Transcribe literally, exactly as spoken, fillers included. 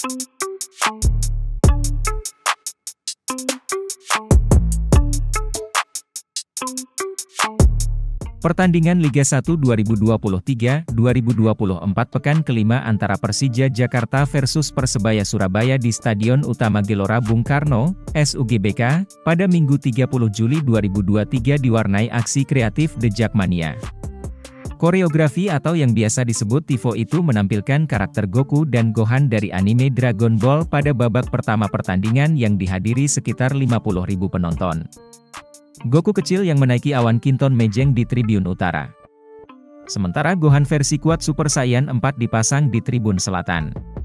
Pertandingan Liga satu dua ribu dua puluh tiga dua ribu dua puluh empat pekan kelima antara Persija Jakarta versus Persebaya Surabaya di Stadion Utama Gelora Bung Karno, S U G B K, pada Minggu tiga puluh Juli dua ribu dua puluh tiga diwarnai aksi kreatif The Jackmania. Koreografi atau yang biasa disebut Tifo itu menampilkan karakter Goku dan Gohan dari anime Dragon Ball pada babak pertama pertandingan yang dihadiri sekitar lima puluh ribu penonton. Goku kecil yang menaiki awan Kinton Mejeng di Tribun Utara. Sementara Gohan versi kuat Super Saiyan empat dipasang di Tribun Selatan.